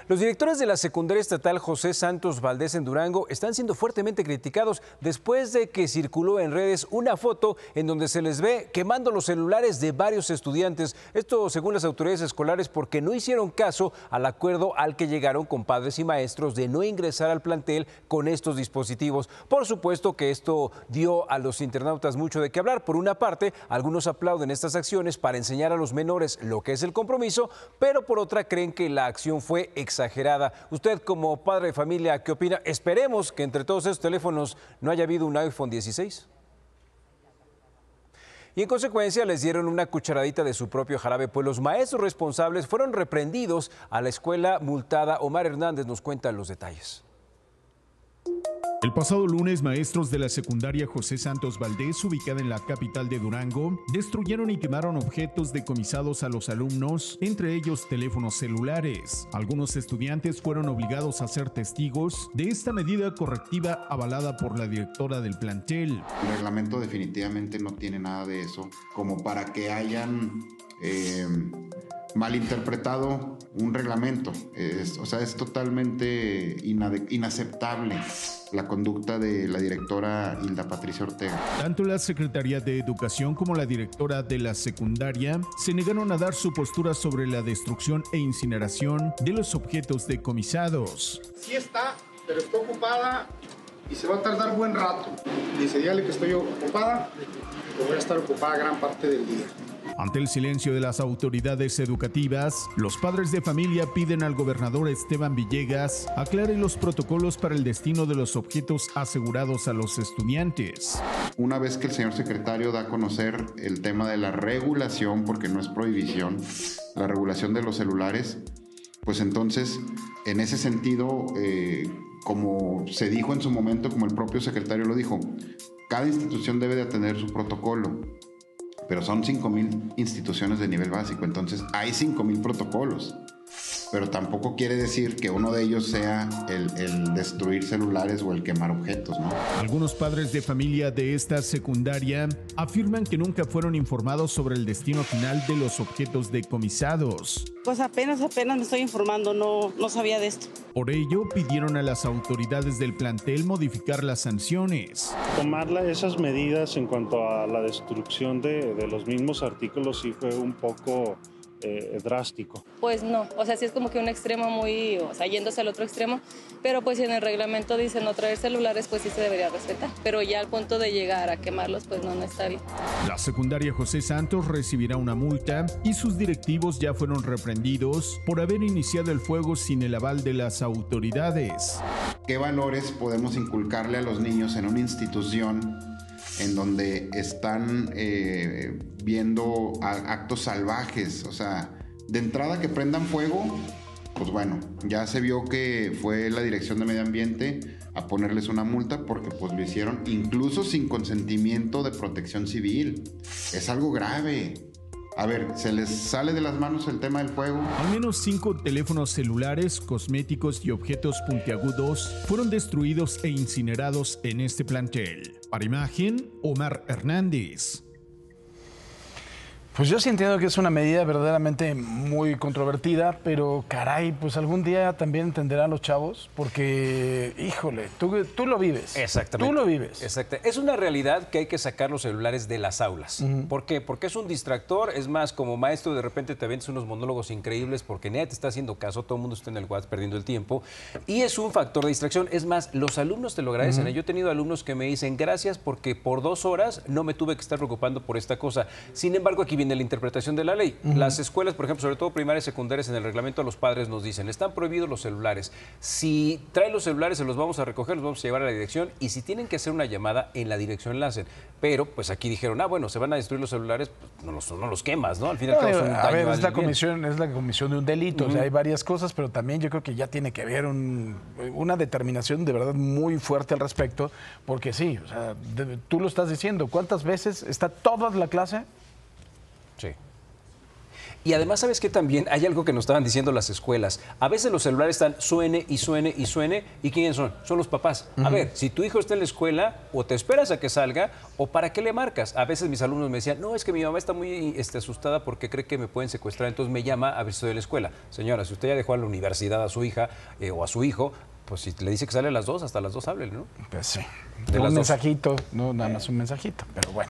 Los directores de la secundaria estatal José Santos Valdés en Durango están siendo fuertemente criticados después de que circuló en redes una foto en donde se les ve quemando los celulares de varios estudiantes. Esto según las autoridades escolares porque no hicieron caso al acuerdo al que llegaron con padres y maestros de no ingresar al plantel con estos dispositivos. Por supuesto que esto dio a los internautas mucho de qué hablar. Por una parte, algunos aplauden estas acciones para enseñar a los menores lo que es el compromiso, pero por otra creen que la acción fue exagerada. Usted como padre de familia, ¿qué opina? Esperemos que entre todos esos teléfonos no haya habido un iPhone 16. Y en consecuencia les dieron una cucharadita de su propio jarabe, pues los maestros responsables fueron reprendidos. A la escuela multada. Omar Hernández nos cuenta los detalles. El pasado lunes, maestros de la secundaria José Santos Valdés, ubicada en la capital de Durango, destruyeron y quemaron objetos decomisados a los alumnos, entre ellos teléfonos celulares. Algunos estudiantes fueron obligados a ser testigos de esta medida correctiva avalada por la directora del plantel. El reglamento definitivamente no tiene nada de eso, como para que hayan malinterpretado un reglamento. Es totalmente inaceptable la conducta de la directora Hilda Patricia Ortega. Tanto la Secretaría de Educación como la directora de la secundaria se negaron a dar su postura sobre la destrucción e incineración de los objetos decomisados. Sí está, pero está ocupada y se va a tardar buen rato. Dice, dígale que estoy ocupada, que voy a estar ocupada gran parte del día. Ante el silencio de las autoridades educativas, los padres de familia piden al gobernador Esteban Villegas aclare los protocolos para el destino de los objetos asegurados a los estudiantes. Una vez que el señor secretario da a conocer el tema de la regulación, porque no es prohibición, la regulación de los celulares, pues entonces, en ese sentido, como se dijo en su momento, como el propio secretario lo dijo, cada institución debe de tener su protocolo. Pero son 5,000 instituciones de nivel básico, entonces hay 5,000 protocolos. Pero tampoco quiere decir que uno de ellos sea el destruir celulares o el quemar objetos, ¿no? Algunos padres de familia de esta secundaria afirman que nunca fueron informados sobre el destino final de los objetos decomisados. Pues apenas me estoy informando, no sabía de esto. Por ello, pidieron a las autoridades del plantel modificar las sanciones. Tomar esas medidas en cuanto a la destrucción de los mismos artículos sí fue un poco drástico. Pues no, o sea, sí es como que un extremo muy, o sea, yéndose al otro extremo, pero pues si en el reglamento dice no traer celulares, pues sí se debería respetar, pero ya al punto de llegar a quemarlos, pues no está bien. La secundaria José Santos recibirá una multa y sus directivos ya fueron reprendidos por haber iniciado el fuego sin el aval de las autoridades. ¿Qué valores podemos inculcarle a los niños en una institución en donde están viendo actos salvajes? O sea, de entrada que prendan fuego, pues bueno, ya se vio que fue la Dirección de Medio Ambiente a ponerles una multa porque pues lo hicieron incluso sin consentimiento de Protección Civil. Es algo grave. A ver, ¿se les sale de las manos el tema del fuego? Al menos 5 teléfonos celulares, cosméticos y objetos puntiagudos fueron destruidos e incinerados en este plantel. Para Imagen, Omar Hernández. Pues yo sí entiendo que es una medida verdaderamente muy controvertida, pero caray, pues algún día también entenderán los chavos, porque, híjole, tú lo vives. Exactamente. Tú lo vives. Exacto. Es una realidad que hay que sacar los celulares de las aulas. ¿Por qué? Porque es un distractor. Es más, como maestro de repente te avientas unos monólogos increíbles porque nadie te está haciendo caso, todo el mundo está en el WhatsApp perdiendo el tiempo. Y es un factor de distracción. Es más, los alumnos te lo agradecen. Yo he tenido alumnos que me dicen gracias porque por 2 horas no me tuve que estar preocupando por esta cosa. Sin embargo, aquí viene la interpretación de la ley. Las escuelas, por ejemplo, sobre todo primarias y secundarias, en el reglamento a los padres nos dicen, están prohibidos los celulares. Si traen los celulares, se los vamos a recoger, los vamos a llevar a la dirección y si tienen que hacer una llamada, en la dirección la hacen. Pero, pues aquí dijeron, bueno, se van a destruir los celulares, pues, no los quemas, ¿no? Al final, a ver, es la comisión de un delito, o sea, hay varias cosas, pero también yo creo que ya tiene que haber una determinación de verdad muy fuerte al respecto, porque sí, o sea, tú lo estás diciendo, ¿cuántas veces está toda la clase? Sí. Y además, ¿sabes qué? También hay algo que nos estaban diciendo las escuelas. A veces los celulares están suene y suene y suene. ¿Y quiénes son? Son los papás. A ver, si tu hijo está en la escuela, o te esperas a que salga, o ¿para qué le marcas? A veces mis alumnos me decían, no, es que mi mamá está muy asustada porque cree que me pueden secuestrar, entonces me llama a ver si estoy en la escuela. Señora, si usted ya dejó a la universidad a su hija o a su hijo, pues si le dice que sale a las 2, hasta las 2 háblele, ¿no? Pues sí. De Un las dos. mensajito, no nada más un mensajito, pero bueno.